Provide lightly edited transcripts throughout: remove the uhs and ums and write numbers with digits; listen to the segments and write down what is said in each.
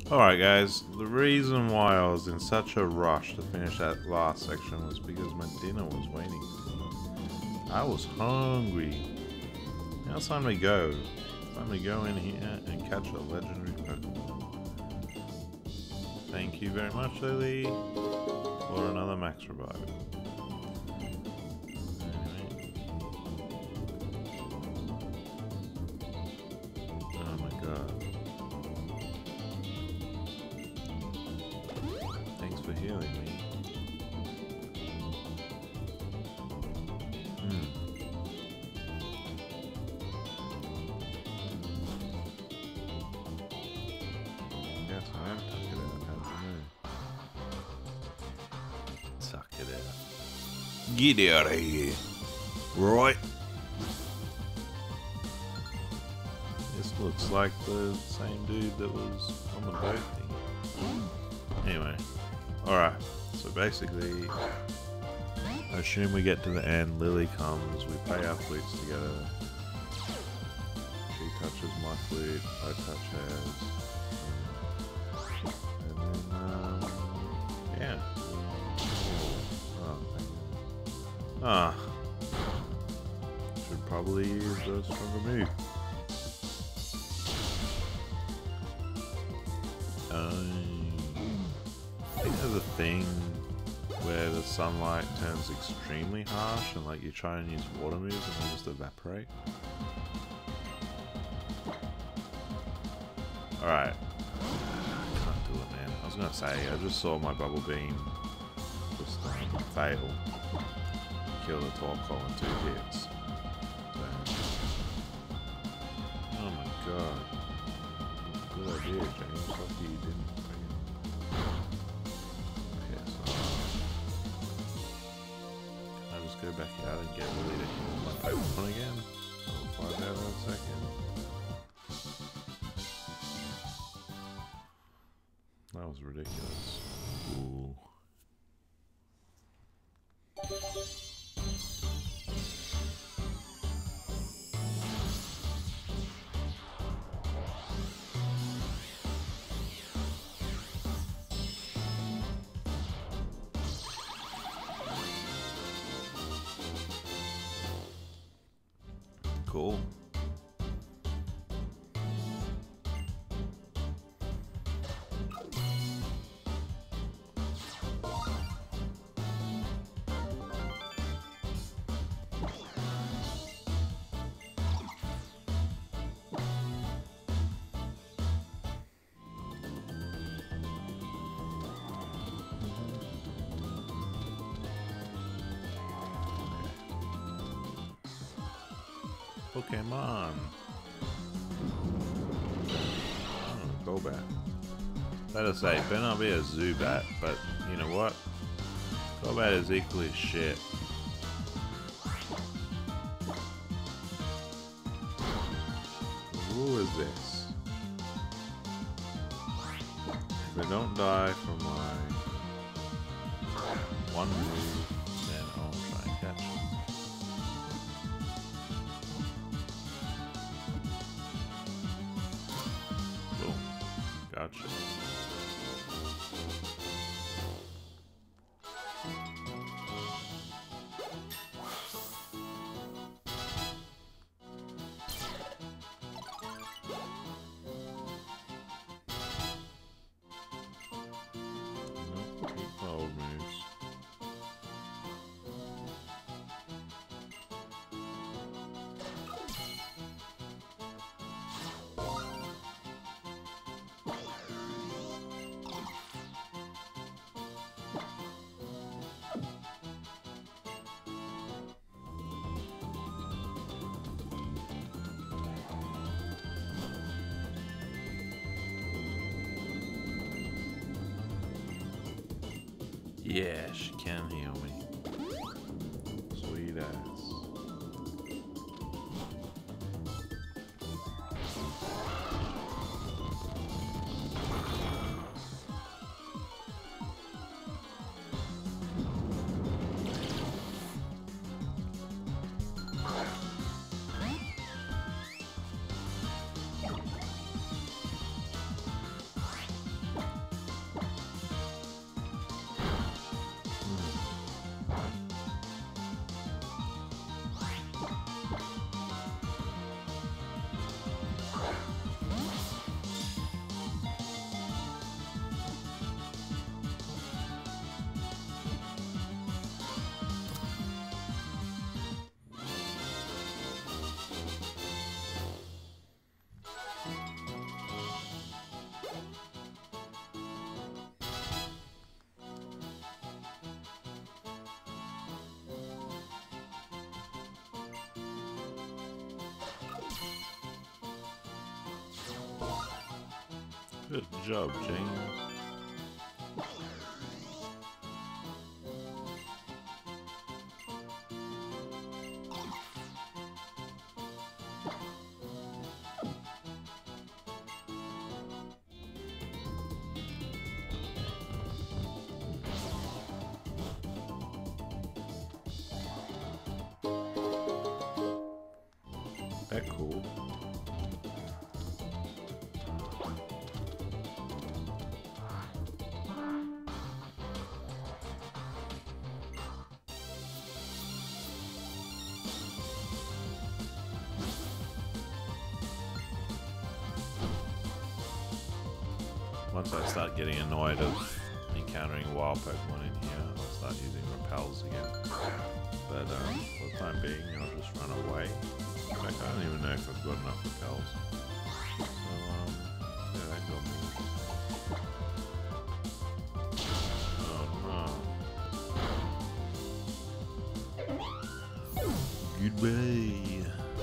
Alright guys, the reason why I was in such a rush to finish that last section was because my dinner was waiting for me. I was hungry. Now it's time to go. Time to go in here and catch a legendary Pokemon. Thank you very much, Lillie, for another max revive. Oh my god. Thanks for healing me. Yes, I am tuck it out. How do you know? Suck it out. Get out of here. Right. This looks like the same dude that was on the boat thing. Anyway. Alright. So basically, I assume we get to the end, Lillie comes, we play our flutes together. She touches my flute, I touch hers. And then, yeah. Oh, thank you. Ah. Should probably use the stronger move. I think there's a thing where the sunlight turns extremely harsh and like you try and use water moves and they just evaporate. Alright. Can't do it, man. I was gonna say, I just saw my bubble beam just fail. Kill the Torkoal in 2 hits. So. Oh my god. Good idea, James. Lucky you didn't. Go back out and get Lillie to heal my Pokemon again. We'll find out in a second. That was ridiculous. Ooh. Cool. Pokemon. Golbat. Better say, better not be a Zubat, but you know what? Golbat is equally shit. Who is this? If I don't die from my one move, then I'll try and catch him. Gotcha. Nope, keep my old moves. Yeah, she can heal me. Sweet ass. Good job, James. That's cool. Once I start getting annoyed of encountering wild Pokemon in here, I'll start using repels again. But for the time being, I'll just run away. In fact, I don't even know if I've got enough repels. So, yeah, that got me. Oh no. Goodbye.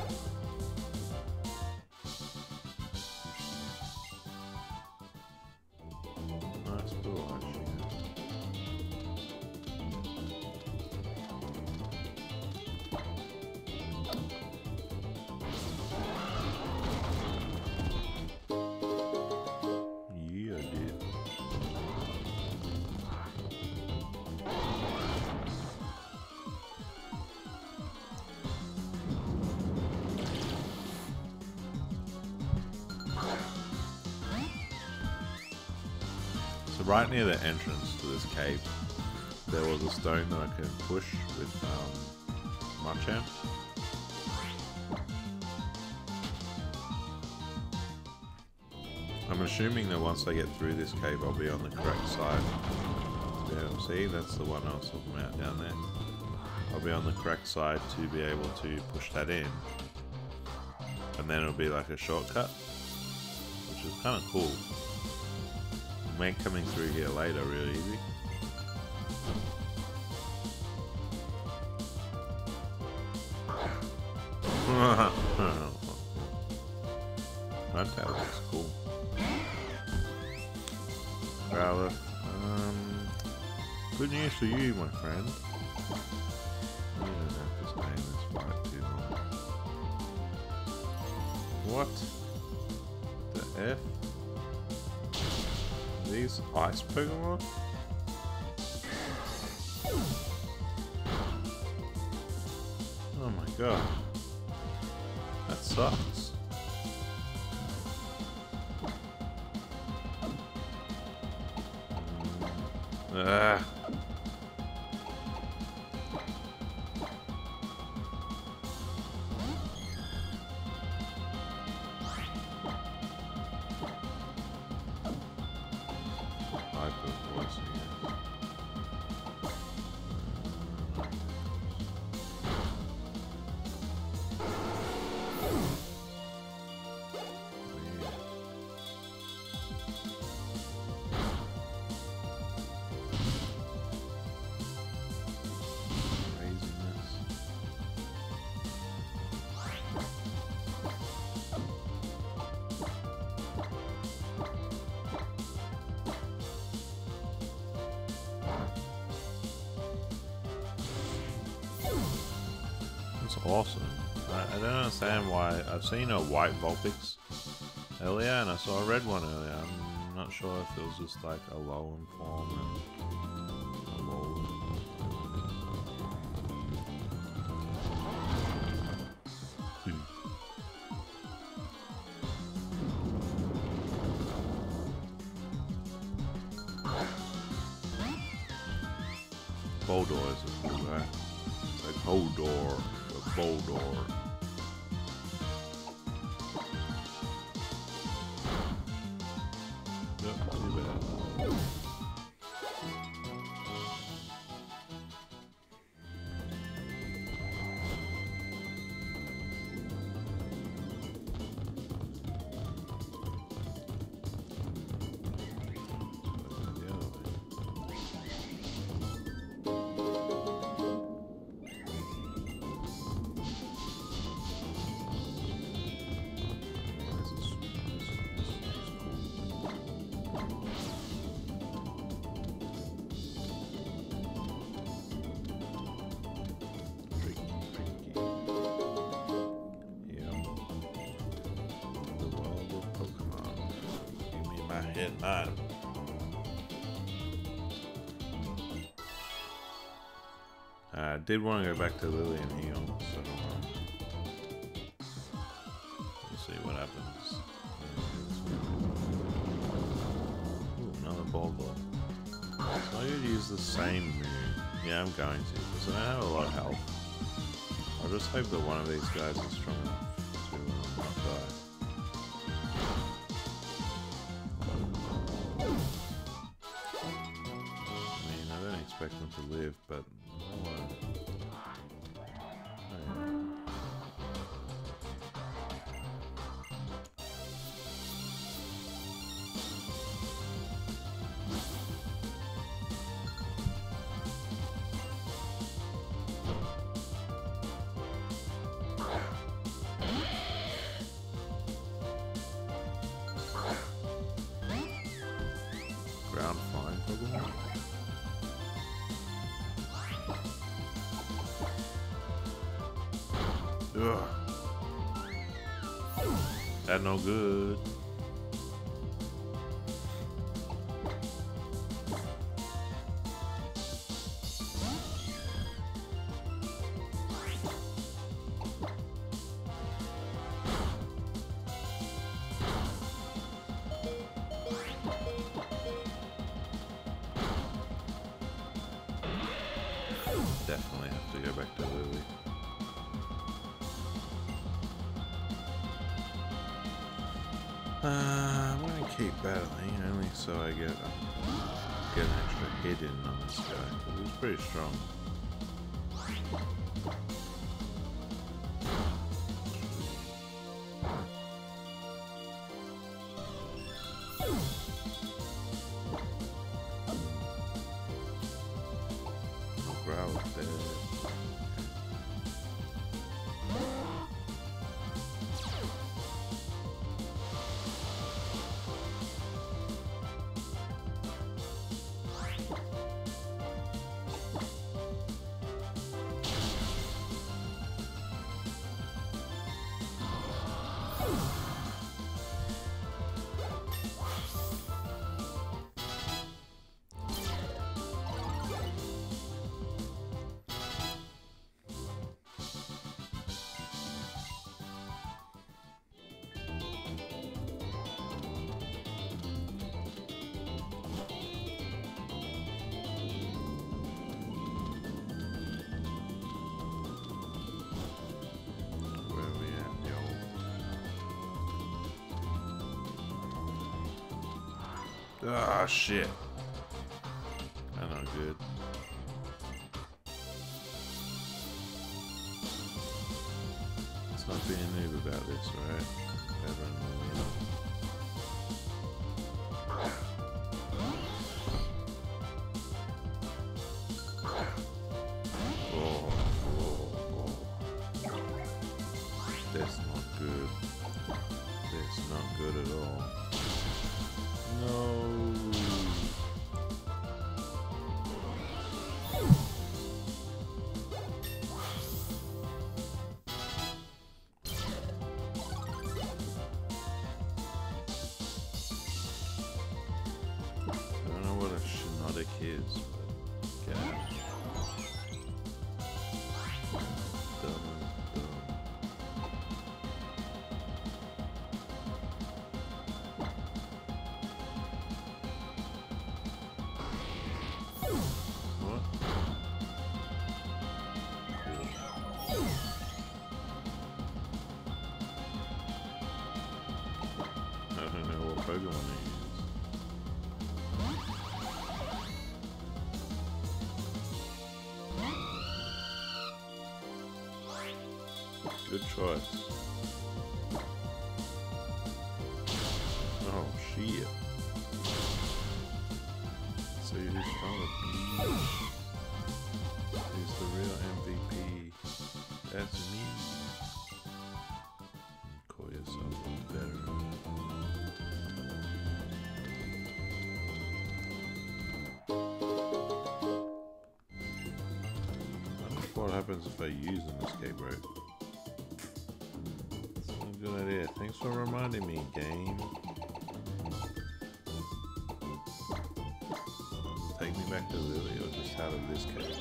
So right near the entrance to this cave, there was a stone that I could push with Machamp. I'm assuming that once I get through this cave, I'll be on the correct side. Yeah, see, that's the one I was talking about down there. I'll be on the correct side to be able to push that in. And then it'll be like a shortcut, which is kind of cool. Make coming through here later really easy. That looks cool. Growlithe. Good news for you, my friend. You don't have to stay in this fight too long. What the F? These ice Pokemon? Oh my god. That sucks. Ah. Awesome. I don't understand why. I've seen a white Vulpix earlier and I saw a red one earlier. I'm not sure if it was just like a Alolan form and a moly. Boldor is a cool guy. It's like Holdor. Boldor. Yep, too bad. I hit that. I did want to go back to Lillie and heal, so we'll see what happens. Ooh, another ball ball. So I could use the same move. Yeah, I'm going to, because I don't have a lot of health. I'll just hope that one of these guys is strong enough to not die. I mean, I don't expect them to live, but I want to... Ground fine Pokemon? Ugh. That no good. Definitely have to go back to Lillie. I'm gonna keep battling only so I get an extra hit in on this guy, because he's pretty strong. Growl dead. Ah, shit. That's not good. Let's not be a noob about this, alright? That's not good. That's not good at all. No. I don't know what a shinotic is, but get out. Pokemon to use. Good choice. Oh shit. So who's trying to be? Who's the real MVP? That's me. Call yourself better. What happens if I use an escape rope? That's a good idea. Thanks for reminding me, game. you back to Lillie or just out of this cave?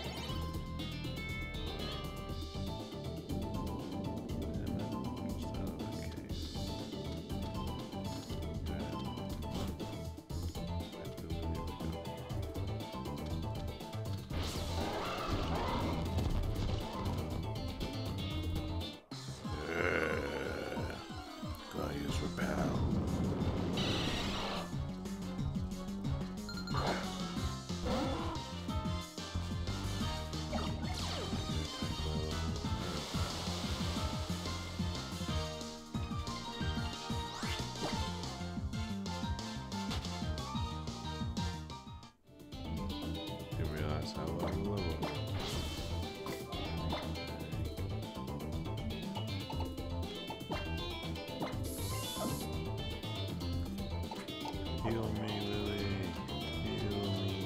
Heal me, Lillie. Heal me.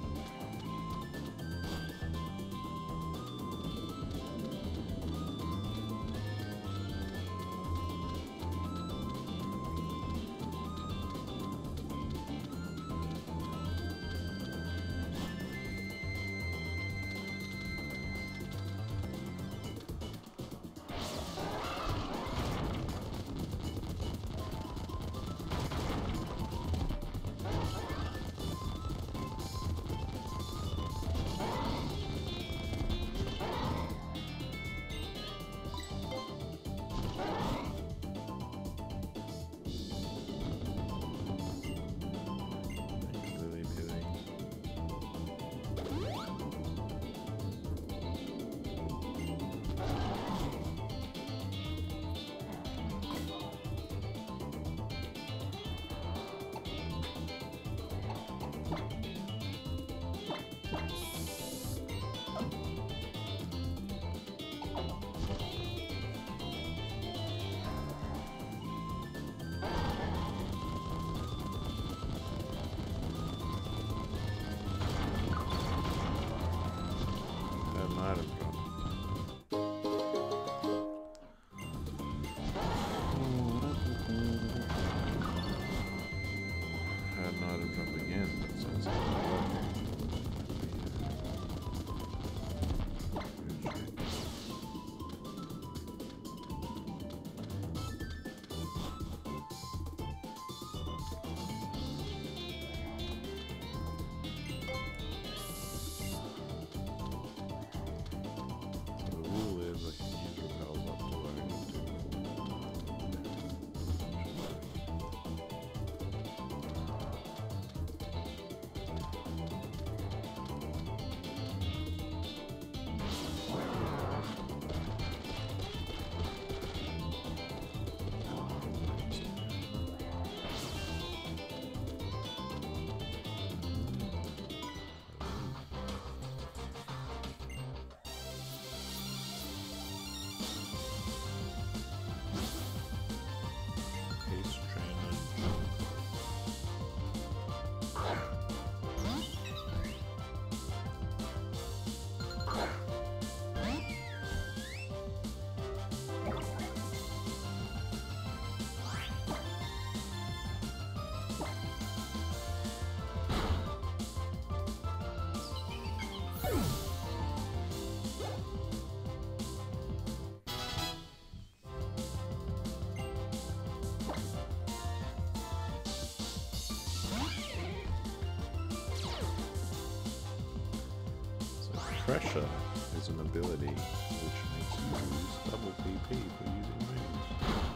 Pressure is an ability which makes you use double PP for using moves.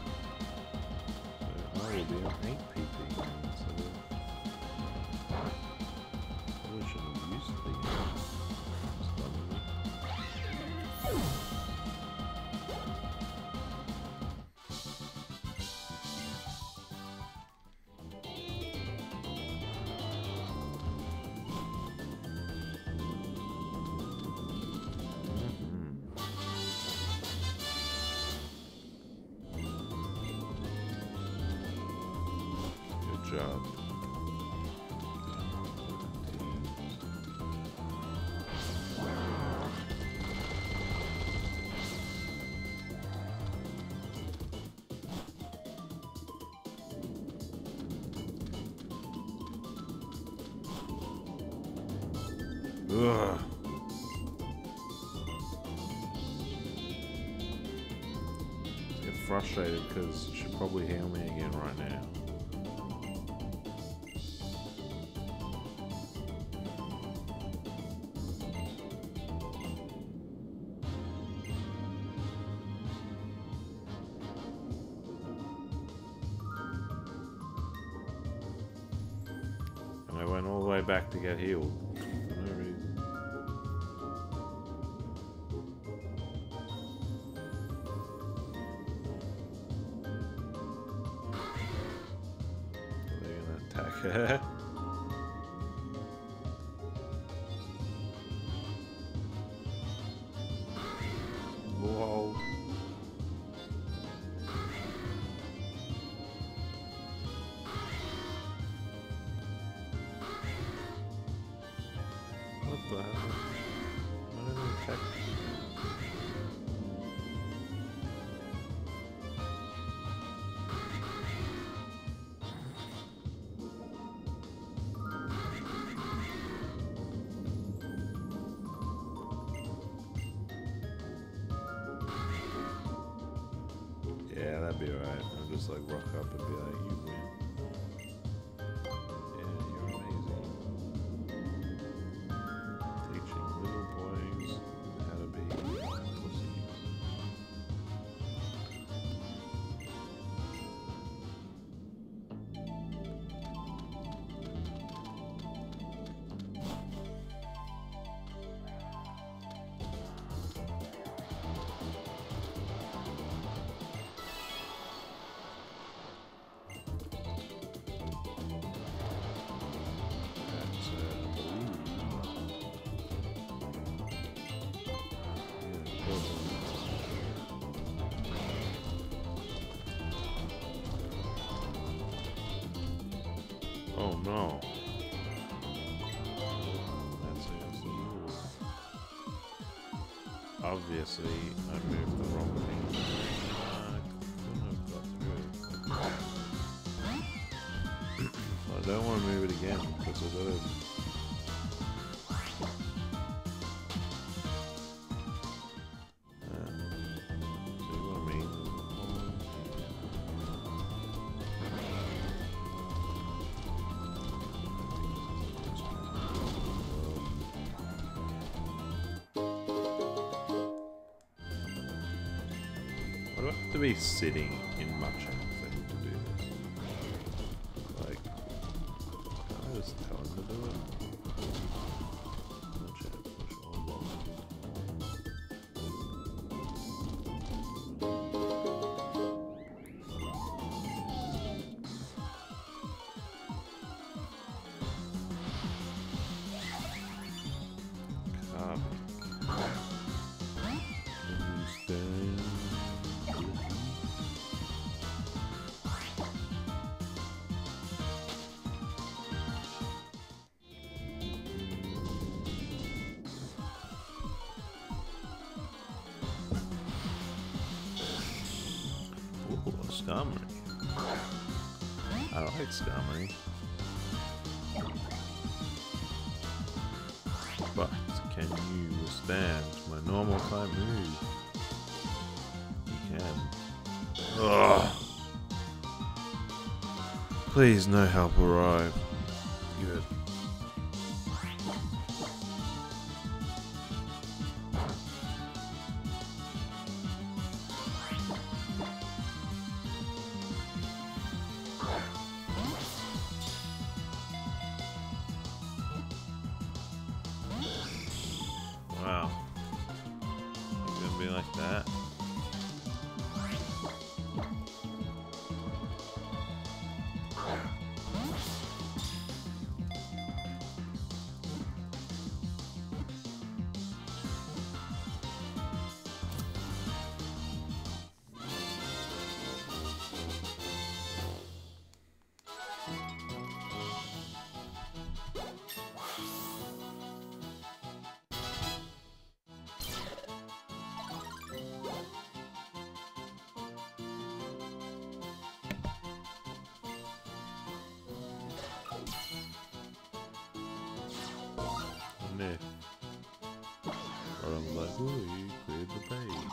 So I will be on 8 PP now, so probably shouldn't have used the job. Ugh. I get frustrated because it should probably heal me again right now. And I went all the way back to get healed. For no reason. They're gonna attack her. Whoa. What the hell? Why did they attack me? Yeah, that'd be alright. I'll just like rock up and be like, you win. Yeah, you're amazing. Teaching little boys how to be pussies. Oh no. That's against the rules. Obviously, I moved the wrong thing. I couldn't have got through it. I don't want to move it again because I've got to. See what I mean? I don't have to be sitting in much anything to do this. Like, can't I just tell him to do it? Push it, push all buttons. Can you stand? Ooh, a Skarmory. I like Skarmory. But can you withstand my normal type move? You can. Ugh. Please, no help arrive. Good. Wow. It's gonna be like that. sniff. But I'm like, oh, you cleared the page.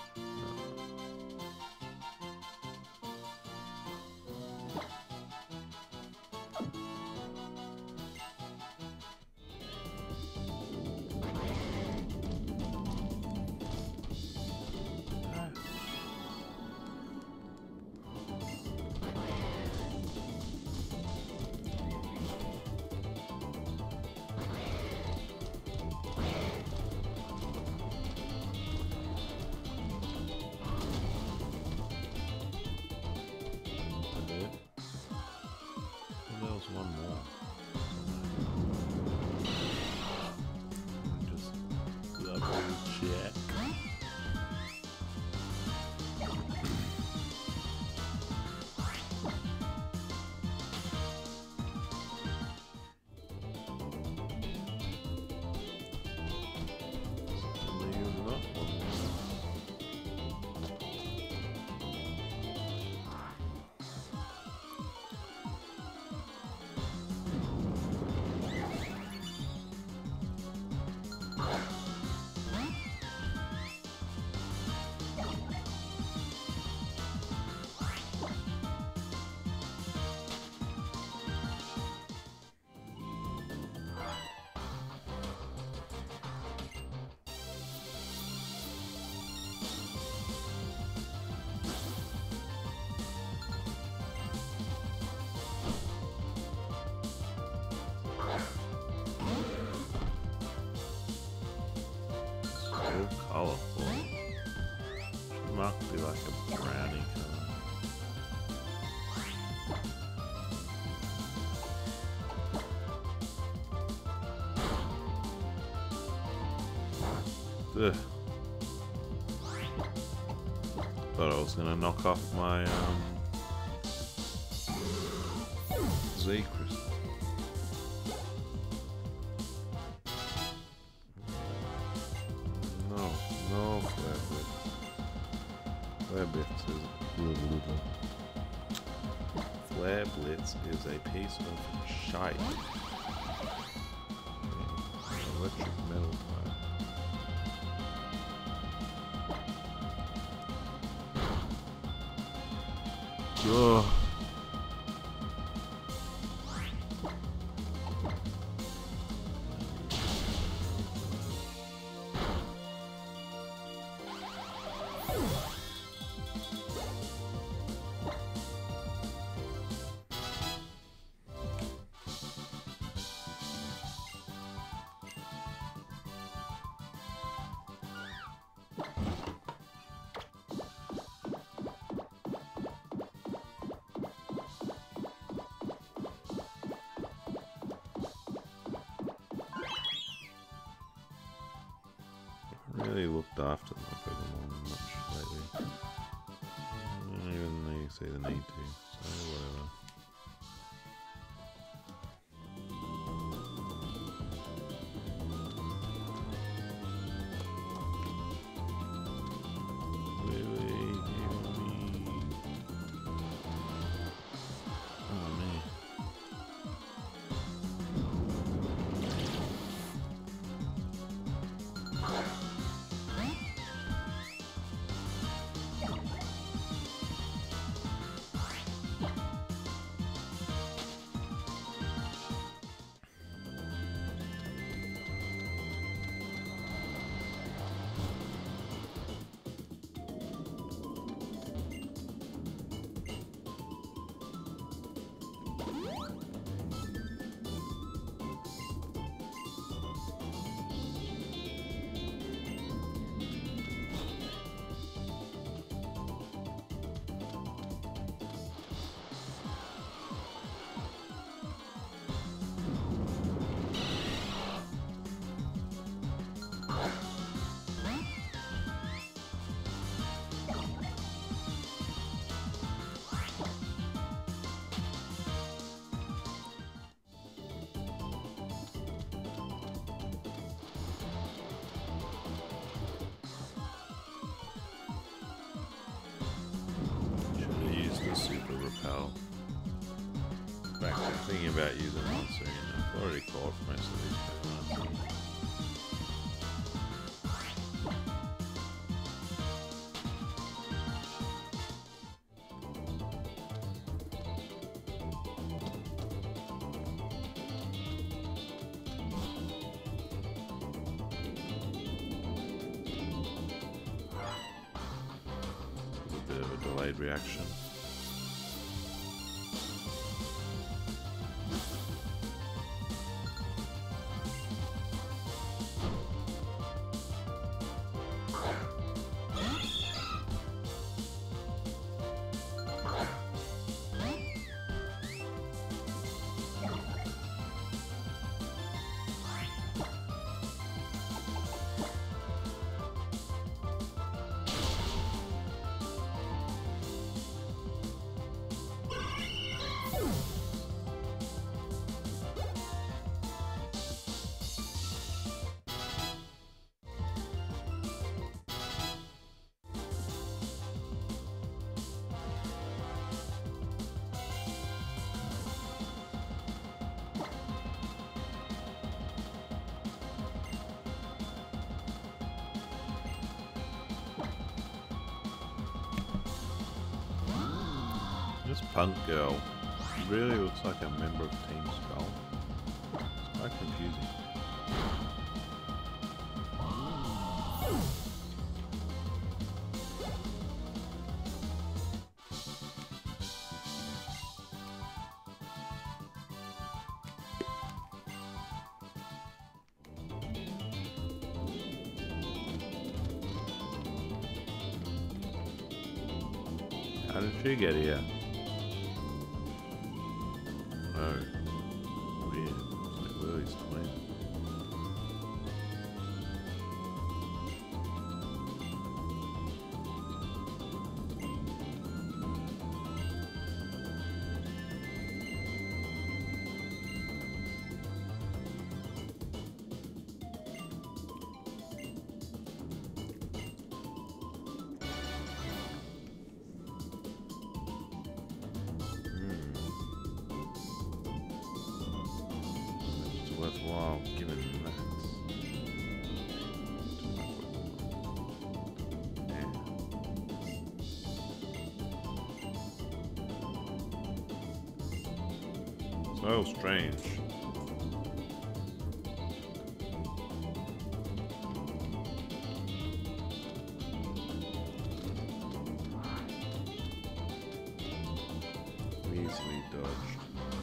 One more. Just double check. Colourful. It must be like a brownie colour. Ugh. Thought I was gonna knock off my Z crystal. No, Flare Blitz is Flare Blitz is a piece of shite. Electric metal type. Ugh. Really looked after my Pokemon much lately. I don't even really see the need to, so whatever. Lillie, heal me. Oh man. Super repel. In fact, I'm thinking about using Monsoon. I've already caught most of these Pokemon. delayed reaction. This punk girl really looks like a member of Team Skull. It's quite confusing. How did she get here? Oh, weird. It's like Lily's twin. Worthwhile given that. So strange. Easily dodged.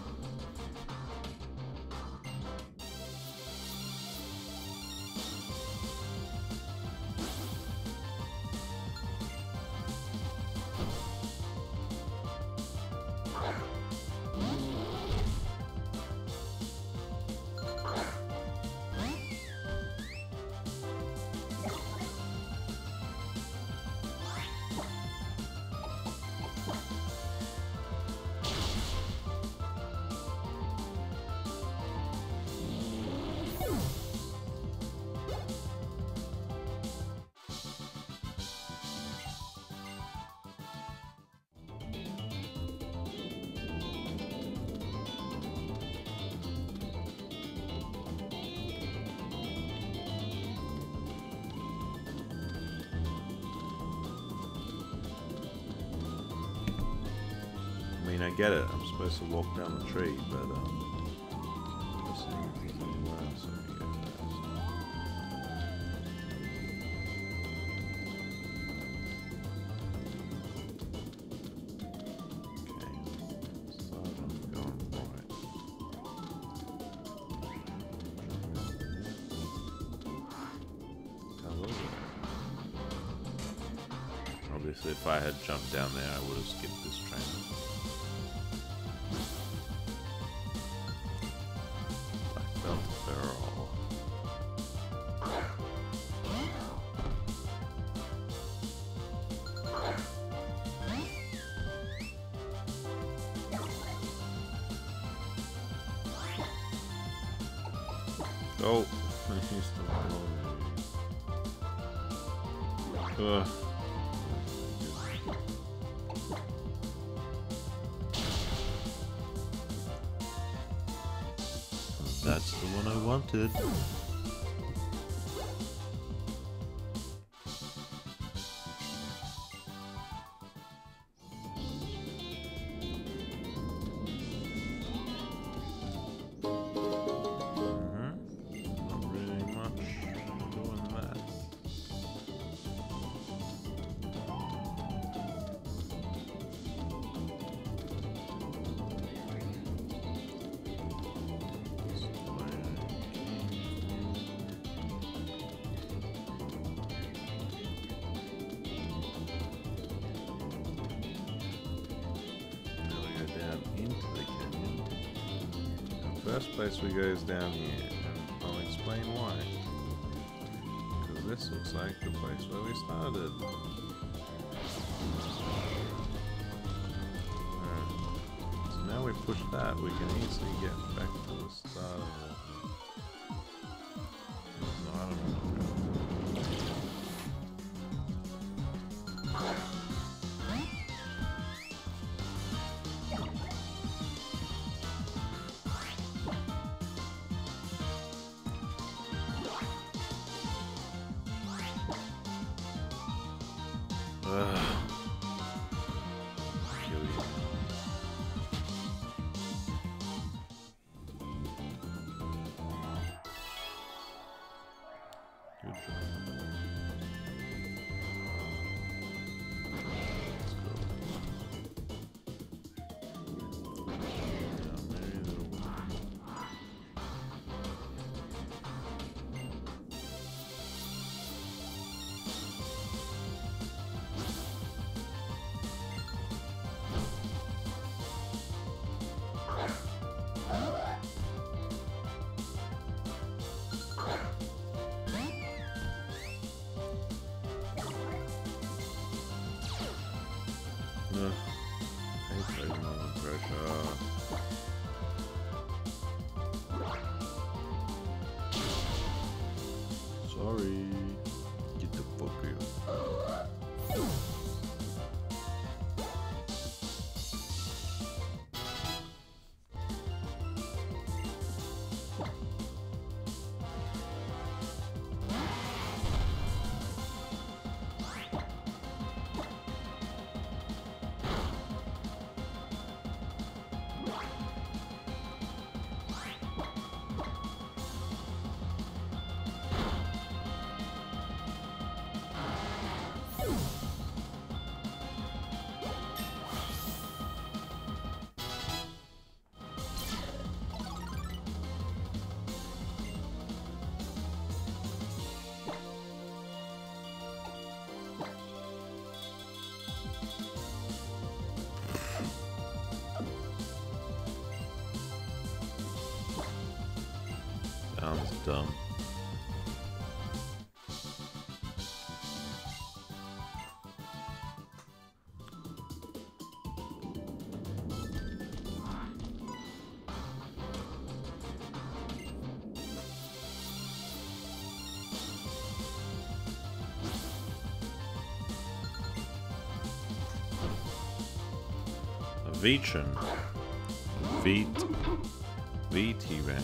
I mean, I get it. I'm supposed to walk down the tree, but let's see if there's anywhere else I can go first. Okay, so I'm going right. Hello. Obviously, if I had jumped down there, I would have skipped this train. Oh, he's still ugh. That's the one I wanted. first place we go is down here, and I'll explain why. Because this looks like the place where we started. Alright. So now we push that, we can easily get back to the start of it. Sorry. Get the fuck out. Sounds dumb. A Vichan. VT-Ran.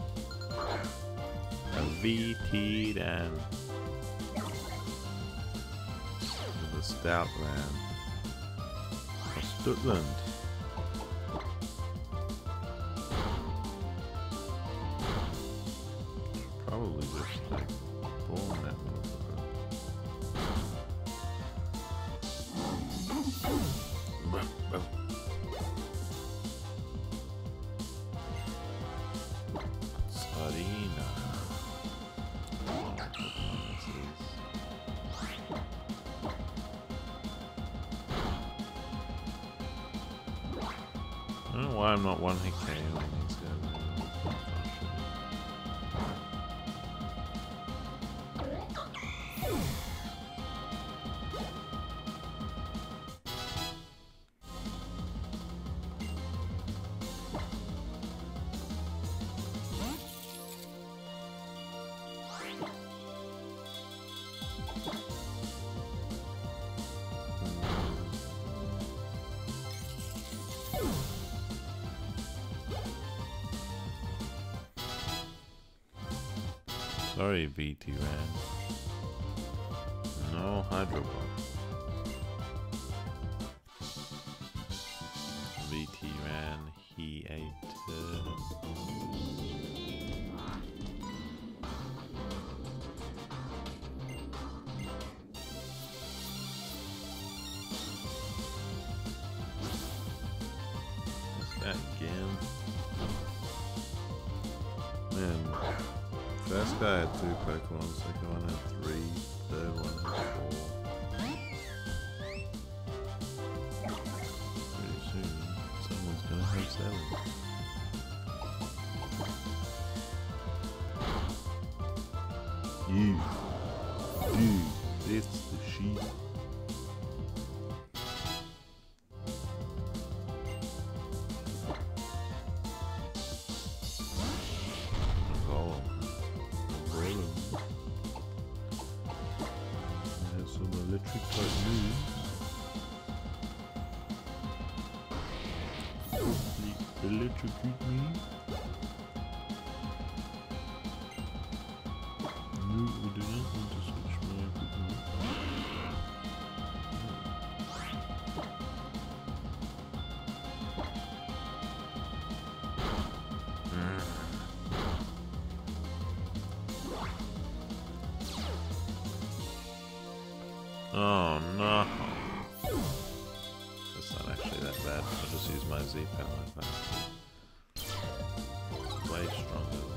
A VT-Ran. The Stoutland. A Stutland. Probably just like born that I don't know why I'm not one hit KOing these guys. Sorry, VT-Ran. No Hydro Ball. VT-Ran, he ate. This guy again. Man. First guy had 2 Pokemon, second one had 3, third one had 4. Pretty soon, someone's gonna have 7. You. Dude, this the sheep. There's some electric type moves. Hopefully electrocute me. No, we do not want to switch my equipment. Oh no. That's not actually that bad. I'll just use my Z power like that. It's way stronger than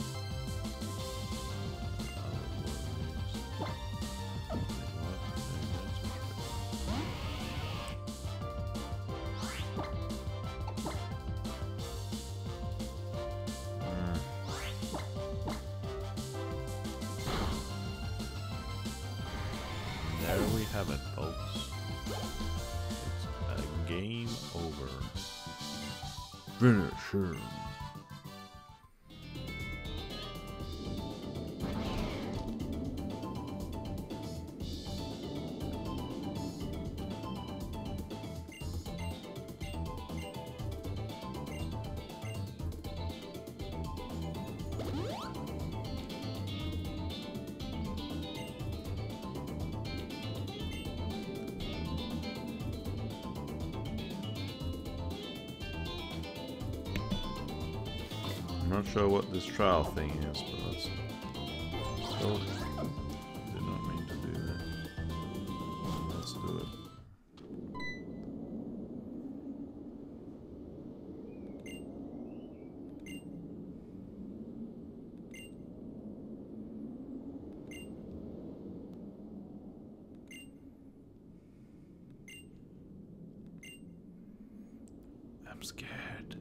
there we have it, folks. It's a game over. Finish him. I'm not sure what this trial thing is, but that's still did not mean to do that. Let's do it. I'm scared.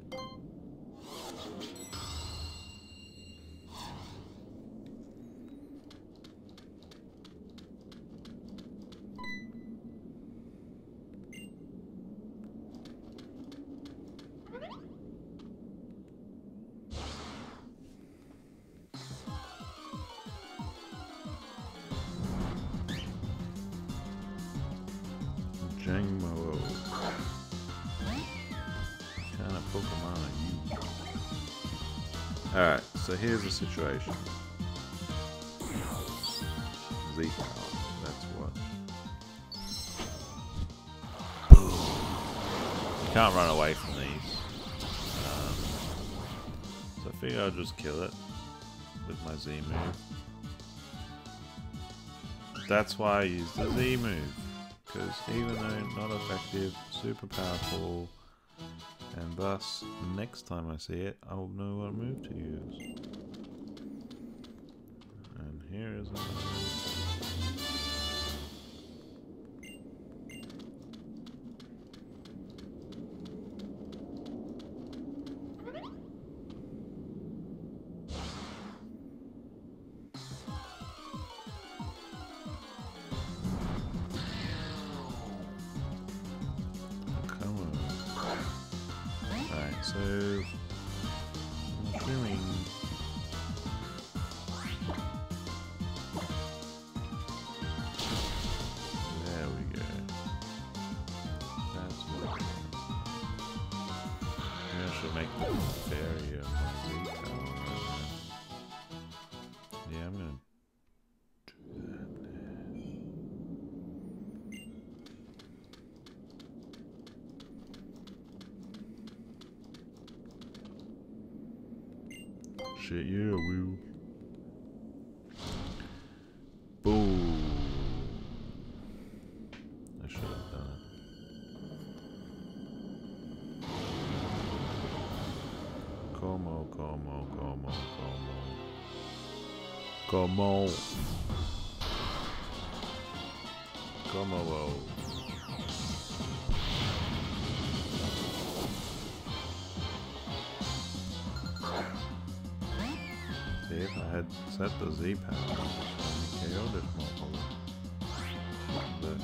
Jangmo. What kind of Pokemon are you? Alright, so here's the situation. Z-Power, that's what. You can't run away from these. So I figure I'll just kill it with my Z move. That's why I use the Z move. Because even though not effective, super powerful, and thus next time I see it, I'll know what move to use. And here is another. So, I'm assuming there we go. That's what maybe I should make the fairy of my Z-Power right now. Yeah, I'm gonna do that there. Shit, yeah, I will. Boom. I should have done it. Como. See, if I had set the Z power. you're just more hollow. But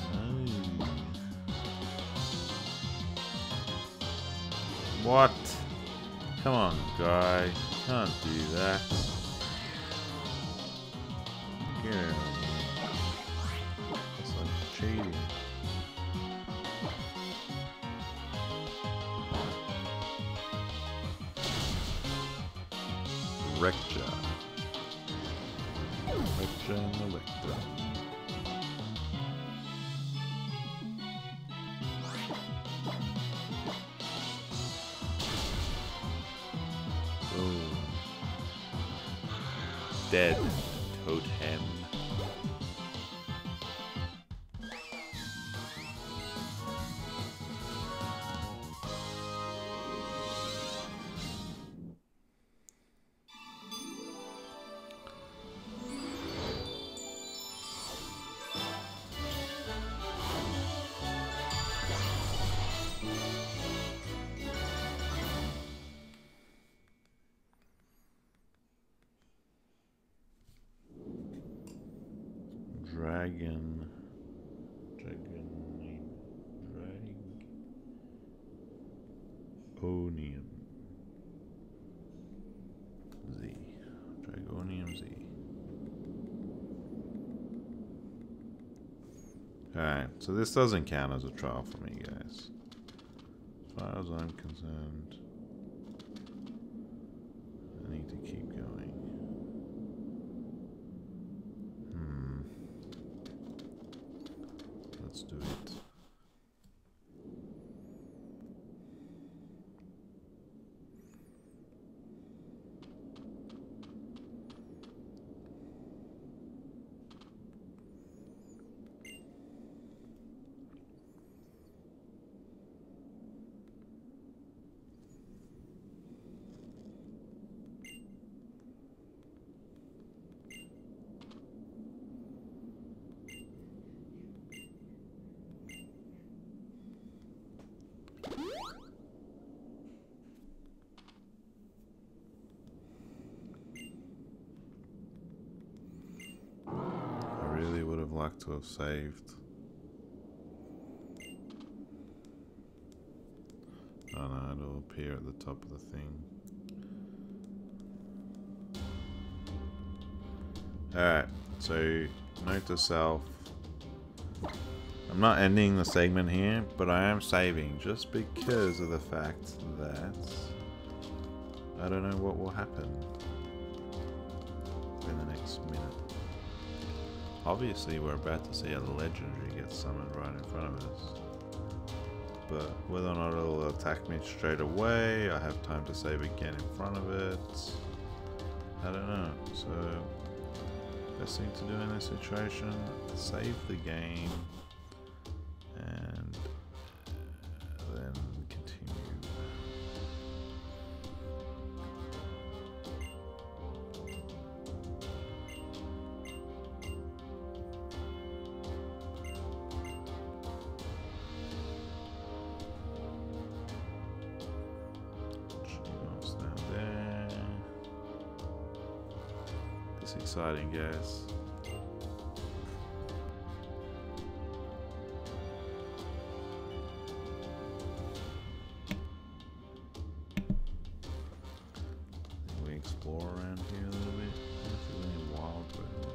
what? Come on, guy. Can't do that. Get out of here. That's like cheating. Rector. Rector and the Rector. Oh. Dead totem. Dragonium Z. Dragonium Z. Alright, so this doesn't count as a trial for me, guys. As far as I'm concerned, I need to keep going. Let's do it. Like to have saved. Oh no, it'll appear at the top of the thing. Alright, so note to self. I'm not ending the segment here, but I am saving just because of the fact that I don't know what will happen in the next minute. Obviously, we're about to see a legendary get summoned right in front of us. But whether or not it'll attack me straight away, I have time to save again in front of it. I don't know. So, best thing to do in this situation, save the game and then continue. Exciting, guys. We explore around here a little bit. Let's see any wild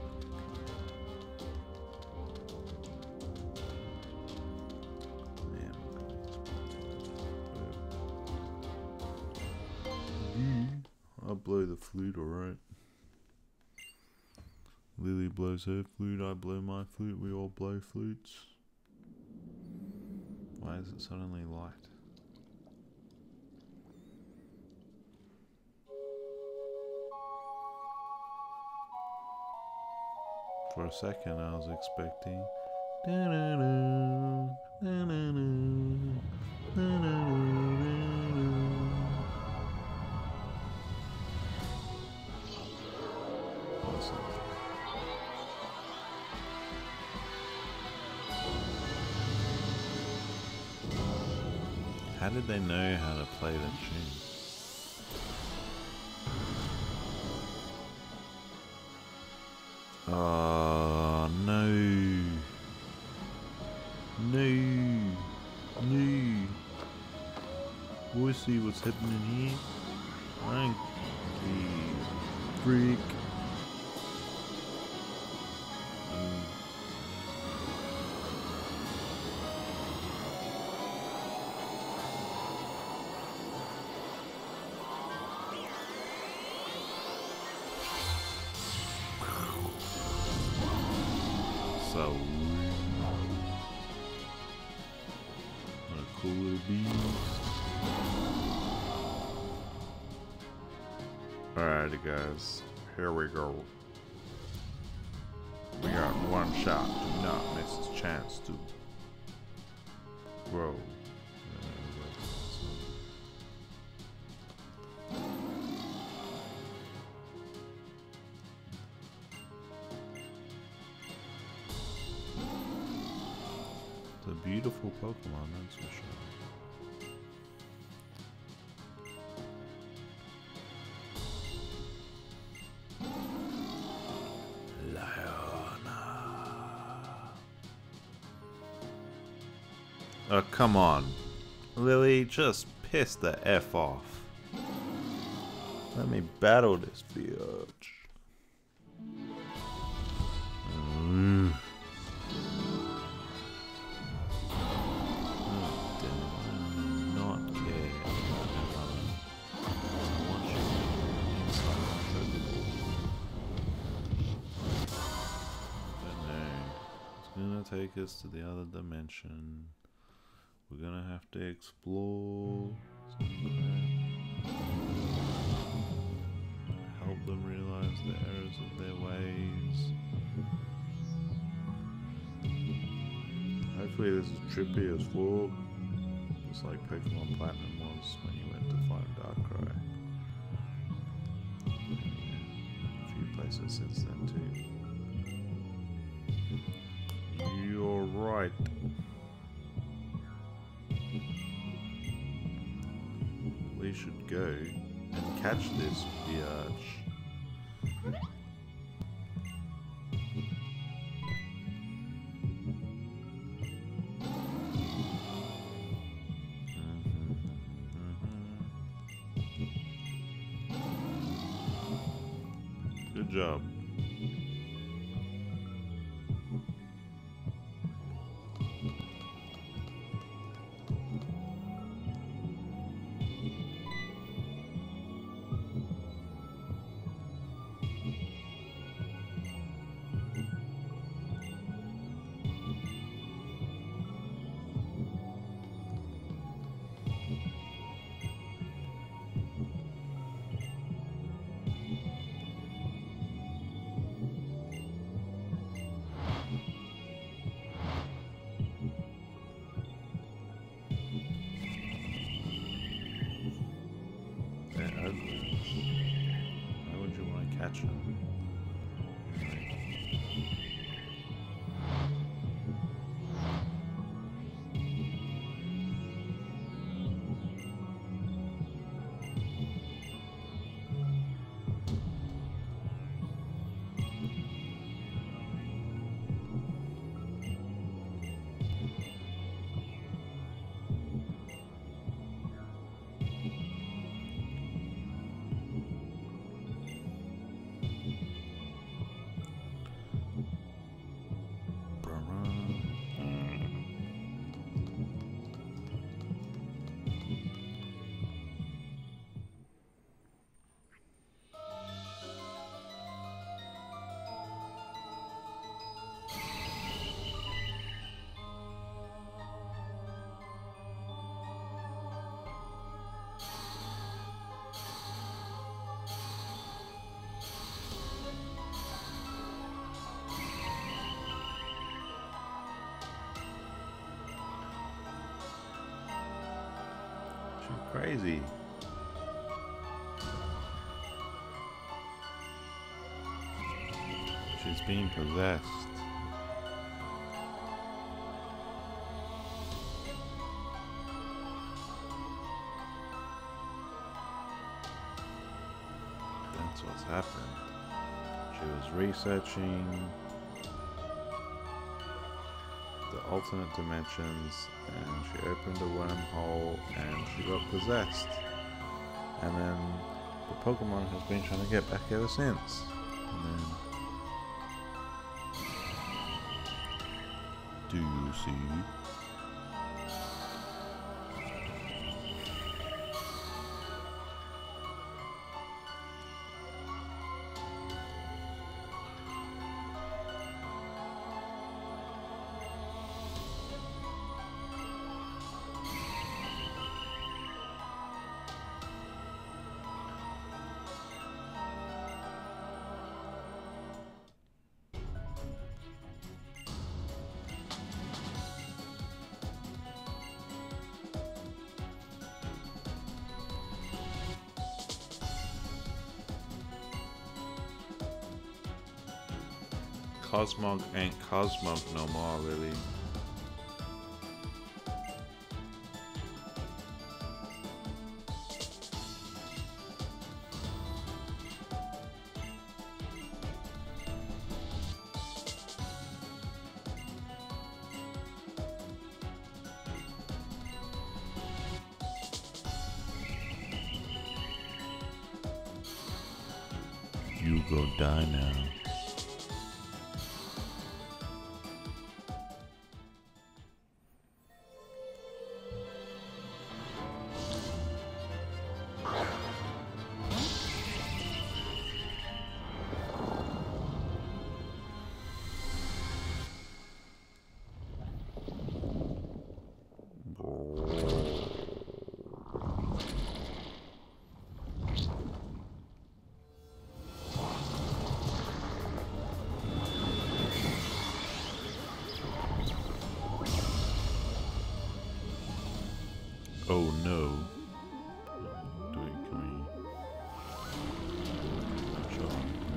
I'll blow the flute, alright. Lillie blows her flute, I blow my flute, we all blow flutes. Why is it suddenly light? For a second I was expecting How did they know how to play the tune? Oh. what's happening here? Thank you, freak. So what a cool little beast. Alrighty guys, here we go. We got one shot. Do not miss this chance to grow. It's a beautiful Pokemon, that's for sure. Oh, come on. Lillie, just piss the F off. Let me battle this bitch. Not care about that one. I want you inside my Pokeball. But no. It's gonna take us to the other dimension. We're gonna have to explore help them realize the errors of their ways. Hopefully this is trippy as fuck, just like Pokemon Platinum was when you went to find Darkrai. A few places since then too. You're right. We should go and catch this biatch. Good job. Why would you want to catch him? Crazy. She's being possessed. That's what's happened. She was researching the alternate dimensions and she opened a wormhole and she got possessed. And then the Pokemon has been trying to get back ever since. And then, do you see? Cosmog ain't Cosmog no more, Lillie. You go die now. Oh no. Can we? Sure.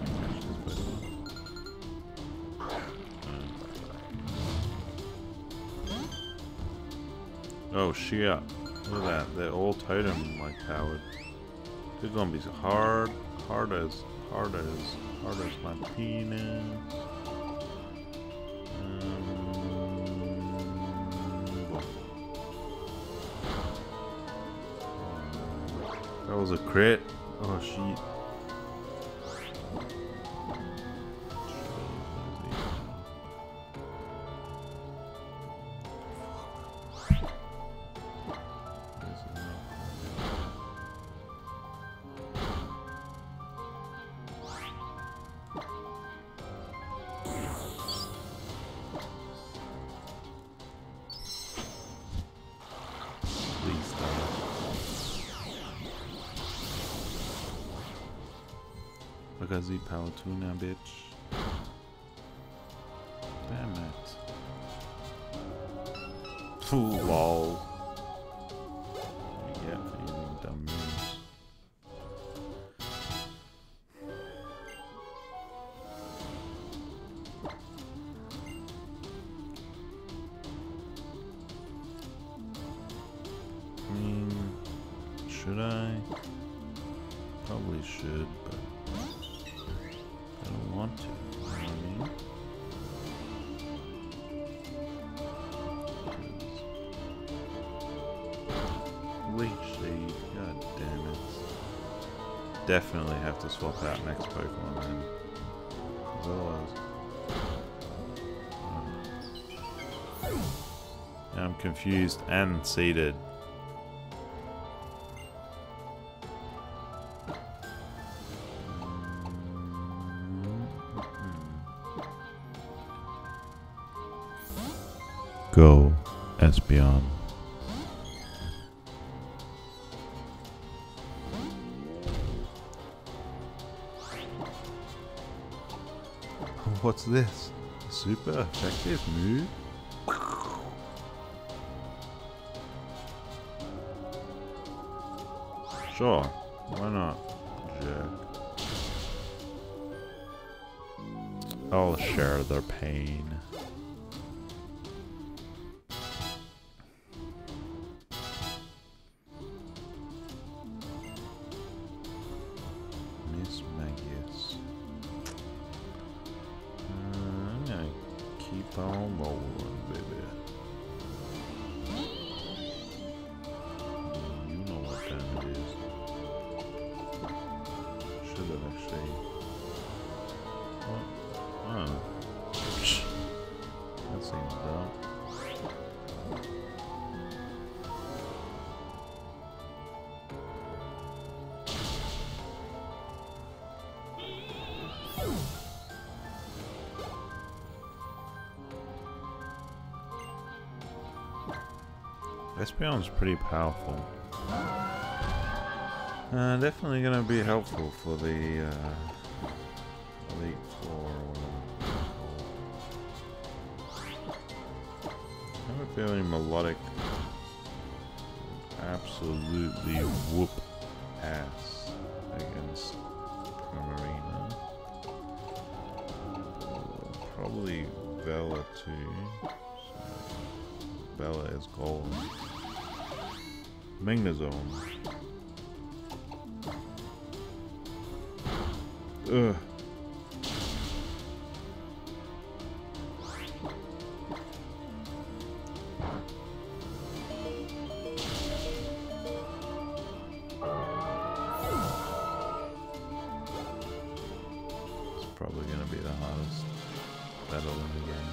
Oh shit. Look at that. They're all totem like powered. They're gonna be so hard as my penis. That was a crit. Oh shit. I got Z power too now, bitch. Damn it. Ooh, lol. Yeah, for using dumb moves. I mean, should I? Probably should, but I don't want to, you know what I mean? Leech Seed, god damn it. Definitely have to swap out next Pokemon then. Otherwise. Now I'm confused and seeded. Go, Espeon. What's this? A super effective move? Sure, why not, jerk? I'll share their pain. Keep on rolling, baby. You know what time it is. should have actually. What? Oh. That seems dumb. Espeon's pretty powerful. Definitely gonna be helpful for the Elite Four or whatever. I have a feeling Melodic would absolutely whoop ass against Primarina. Probably Bella too. Bella is gold. Magnezone. Ugh. It's probably gonna be the hardest battle in the game.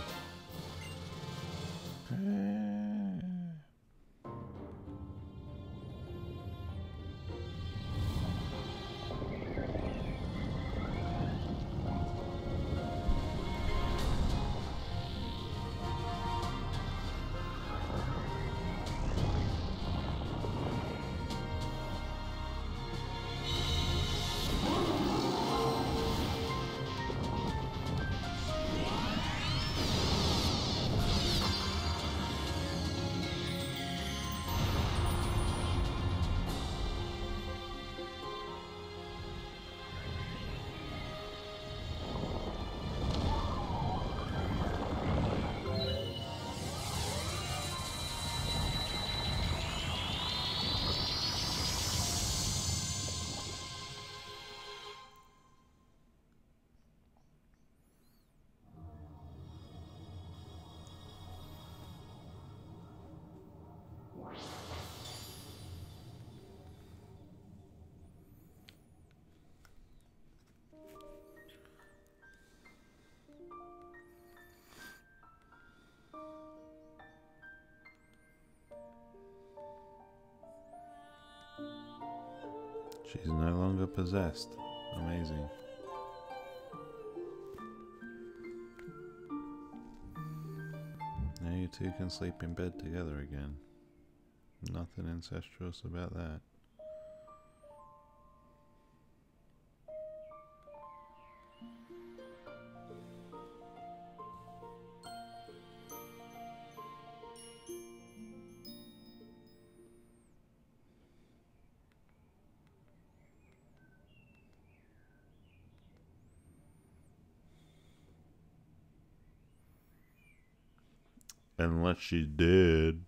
She's no longer possessed. Amazing. Now you two can sleep in bed together again. Nothing incestuous about that. Unless she's dead.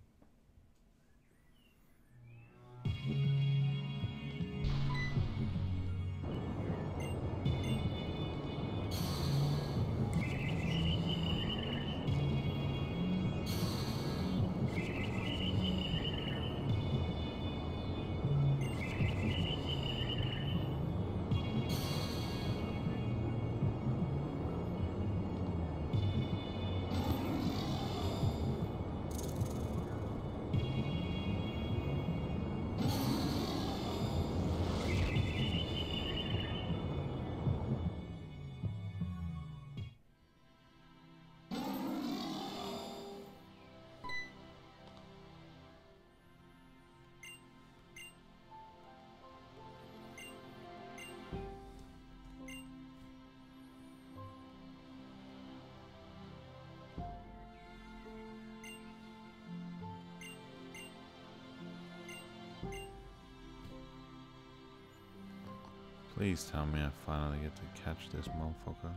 Please tell me I finally get to catch this motherfucker.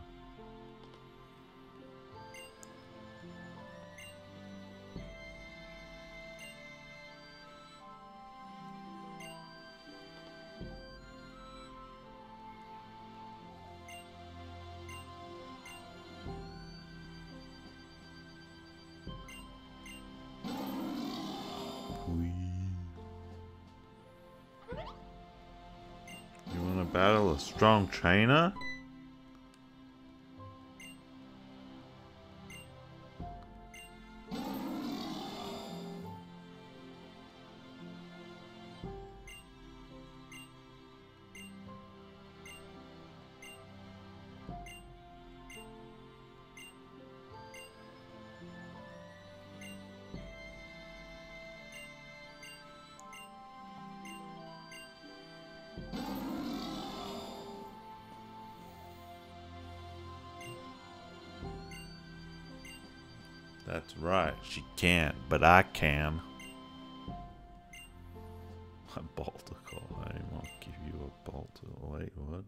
Battle a strong trainer? That's right, she can't, but I can. A bolter call. I might give you a bolter. Wait, what?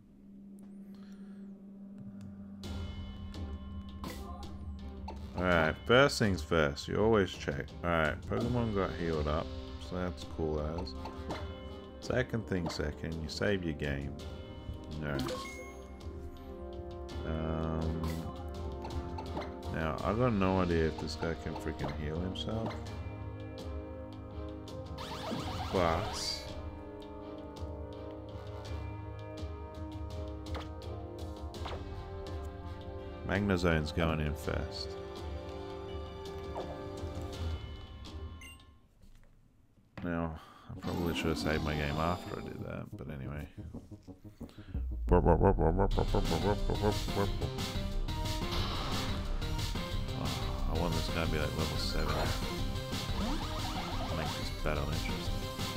Alright, first things first, you always check. Alright, Pokemon got healed up, so that's cool as. Second thing second, you save your game. No. Now, I got no idea if this guy can freaking heal himself. But Magnezone's going in first. Now, I probably should have saved my game after I did that, but anyway. I want this guy to be like level 7. Make this battle interesting.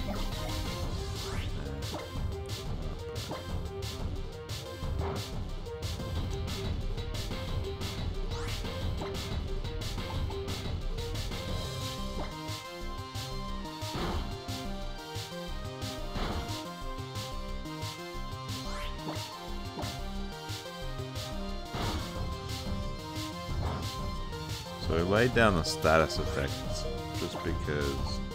So we laid down the status effects just because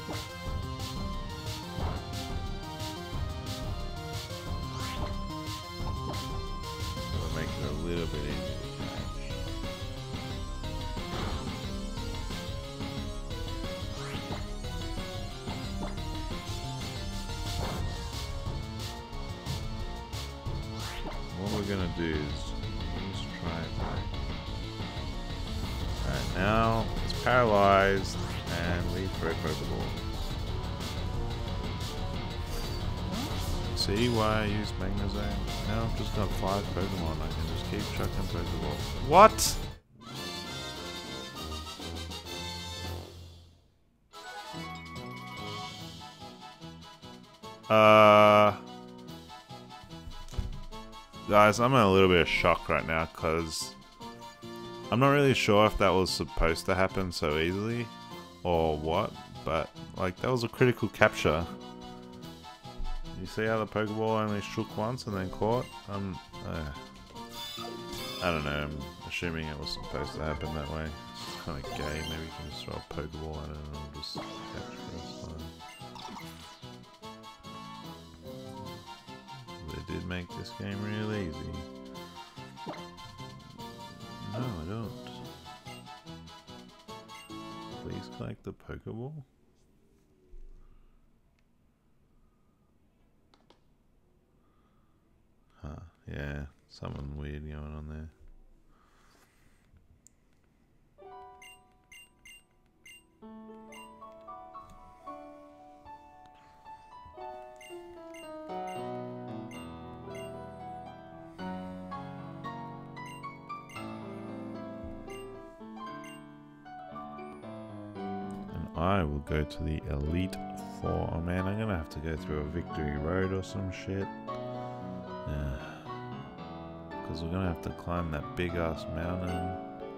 it'll make it a little bit easier to catch. What we're gonna do is use Tri-Attack. Alright, now it's paralyzed and we throw Pokeball. See why I use Magnezone? Now I've just got 5 Pokemon, I can just keep chucking Pokeball. What?! Guys, I'm in a little bit of shock right now because I'm not really sure if that was supposed to happen so easily or what, but like that was a critical capture. You see how the Pokeball only shook once and then caught? I don't know, I'm assuming it was supposed to happen that way. It's kind of gay, maybe you can just throw a Pokeball at it and it'll just catch first time. They did make this game real easy. No, I don't. Please collect the Pokeball. Huh, yeah, something weird going on there. I will go to the Elite Four. Oh man, I'm gonna have to go through a Victory Road or some shit. Because we're gonna have to climb that big ass mountain.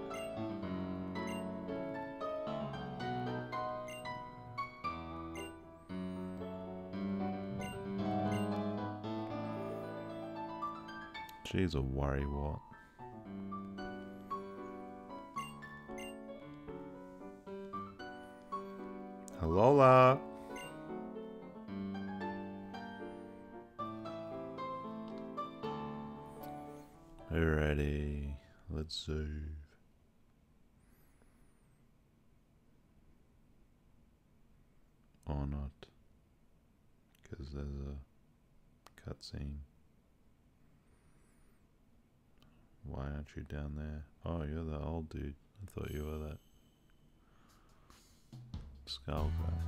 She's a worrywart. Alola! Alrighty, let's zoom. Or not, because there's a cutscene. Why aren't you down there? Oh, you're the old dude. I thought you were that skull guy.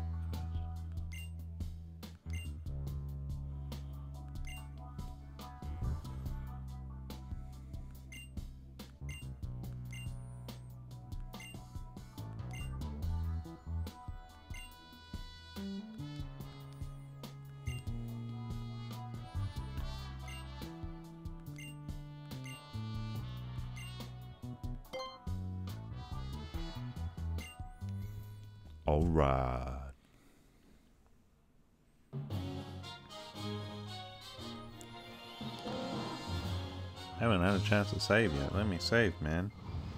Alright. Haven't had a chance to save yet. Let me save, man.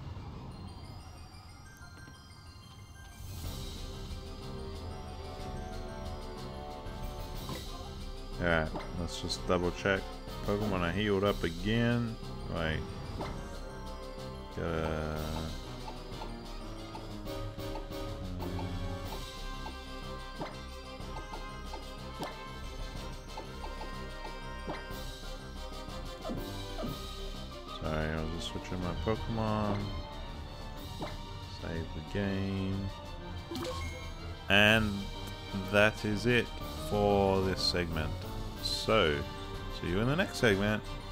Alright, let's just double check. Pokemon are healed up again. Right. Gotta... Sorry, I was just switching my Pokemon. Save the game. And that is it for this segment. So, see you in the next segment.